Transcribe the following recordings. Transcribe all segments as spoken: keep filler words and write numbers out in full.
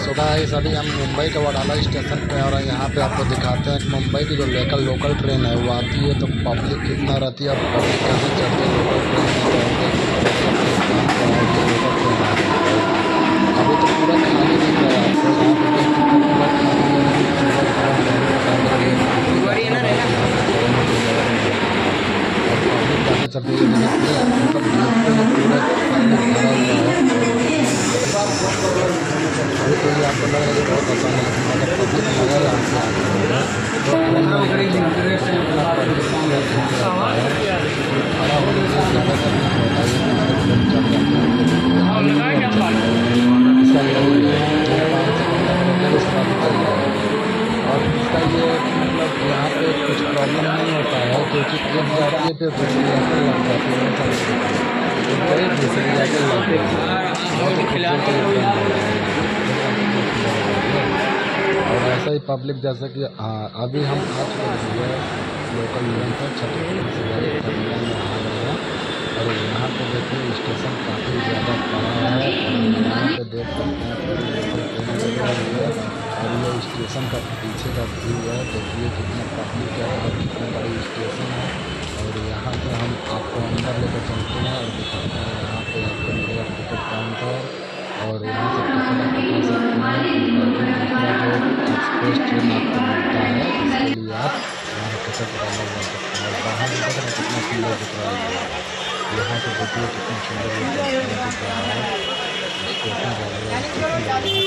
So guys अभी हम मुंबई के वडाला स्टेशन पे और यहाँ पे आपको दिखाते हैं कि मुंबई की जो लोकल लोकल ट्रेन है वो आती है तो पब्लिक कितना रहती है और पब्लिक कैसे चढ़ती है लोकल ट्रेन में। तो अभी तो पूरा खाली दिख रहा है आपको, यहाँ पे देख सकते हैं पूरा खाली है। और पब्लिक कैसे चढ़ती है मतलब देखते हैं पूरा पब्लिक भरा हुआ है। अभी तो ये आपको लग रहा है बहुत आसान है, लेकिन अगर पब्लिक लगा यहाँ से आते हैं तो ट्रेन में खड़ा होने से ज़्यादातर नहीं होता है, लोग चढ़ जाते हैं। इसका यही उसका भी चल रहा है और इसका ये मतलब यहाँ पे कुछ प्रॉब्लम नहीं होता है क्योंकि एक जाती है फिर दूसरी जाकर लग जाती है, एक दूसरी जाकर लग जाती है। और ऐसा ही पब्लिक जैसे कि हाँ अभी हम आ चुके हैं लोकल ट्रेन पर छत्रपति शिवाजी टर्मिनल में आ गए हैं। और यहाँ पे देखिए स्टेशन काफ़ी ज़्यादा बड़ा है और यहाँ पे देख सकते हैं पूरी लोकल ट्रेन लगी हुई है। और ये स्टेशन का पीछे का व्यू है, देखिए कितना पब्लिक है और कितना बड़ी स्टेशन है। और यहाँ से हम आपको अंदर लेकर चलते हैं और दिखाते हैं यहाँ पे आपको मिलेगा टिकट काउंटर और यहाँ से टिकट आप कटा सकते हैं। दूसरा जो एक्सप्रेस ट्रेन आपको मिलता है इसके लिए आप यहाँ टिकट डालना जा सकते हैं। और बाहर भी देखना कितना सुंदर दिख रहा है, यहाँ से देखिए कितना सुंदर दिख रहा है स्टेशन वाला स्टेशन यहाँ पे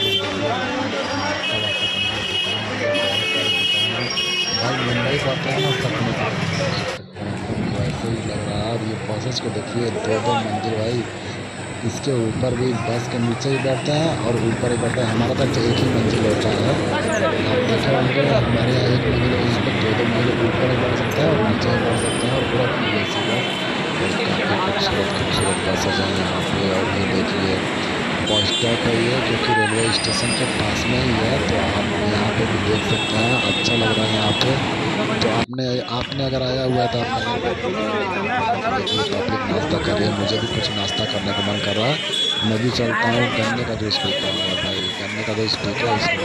भाई मुंबई से आते हैं ना तकनीक वैसे ही लग रहा है। और ये बसेस को देखिए दो दो मंजिल भाई, इसके ऊपर भी बस के नीचे ही बैठते हैं और ऊपर ही बैठते हैं। हमारा तो एक ही मंजिल होता है, आप देखे होंगे हमारे यहाँ एक मंजिल है, इस पर दो दो मंजिल ऊपर ही बैठ सकते हैं और नीचे ही बैठ सकते हैं और पूरा ए सी बस। काफ़ी खूबसूरत खूबसूरत बसेज हैं यहाँ पे। और ये देखिए बस स्टॉप है ये जो कि रेलवे स्टेशन के पास में ही है, तो आप यहाँ पे भी देख सकते हैं। अच्छा लग रहा है यहाँ पे। तो आपने आपने अगर आया हुआ है तो आप देखिए पब्लिक नाश्ता कर रही है, मुझे भी कुछ नाश्ता करने का मन कर रहा है, मैं भी चलता हूँ। गन्ने का जूस पीता हूँ भाई, गन्ने का जूस पी के इसको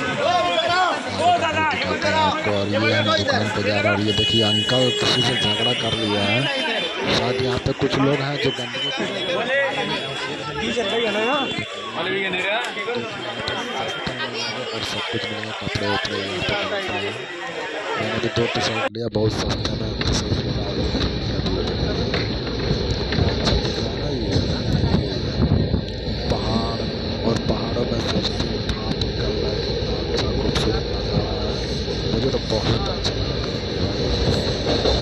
दिखाते हैं आपको। और ये हम दुकान पे जा रहे हैं और ये देखिए अंकल किसी से झगड़ा कर लिया है, शायद यहाँ पे कुछ लोग हैं जो गंदगी से और सब कुछ मिलेगा, कपड़े वपड़े यहाँ पे मिलते हैं। मैंने भी दो टी शर्ट लिया बहुत सस्ते में, पहाड़ और पहाड़ों में से भाप निकल रहा है, कितना अच्छा खूबसूरत नज़ारा है, मुझे तो बहुत अच्छा लगा।